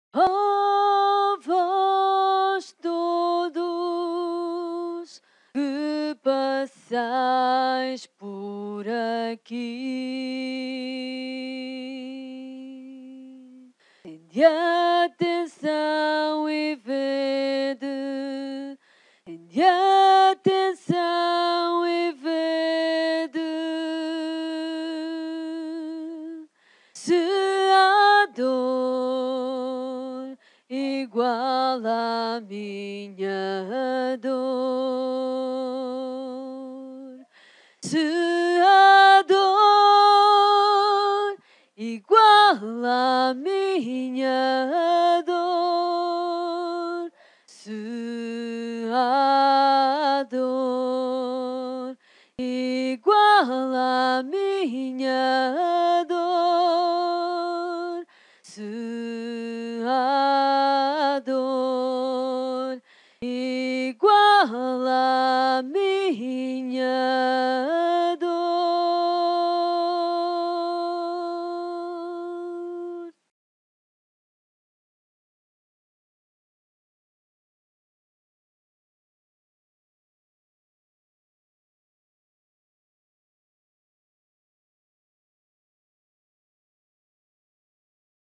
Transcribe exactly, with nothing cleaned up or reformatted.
Ó vós todos que passais por aqui, tende atenção e vede, tende atenção e vede se há dor igual à minha dor, se há dor igual à minha dor, se há dor igual à minha dor, se